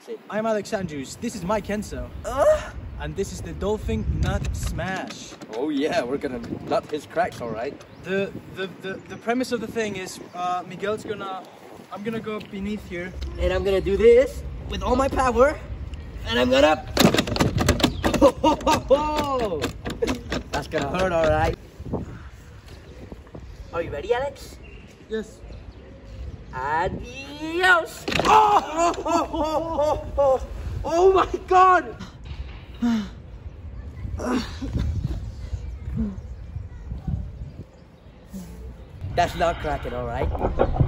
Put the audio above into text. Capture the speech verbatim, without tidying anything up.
it. I'm Alex Andrews. This is Mike Kenso. Uh? And this is the Dolphin Nut Smash. Oh yeah, we're gonna nut his cracks, all right. The the the, the premise of the thing is uh, Miguel's gonna, I'm gonna go beneath here. And I'm gonna do this with all my power, and I'm gonna. Ho, ho, ho, ho. That's gonna hurt, all right. Are you ready, Alex? Yes. Adios! Oh, oh, oh, oh, oh, oh my God! That's not cracking, all right?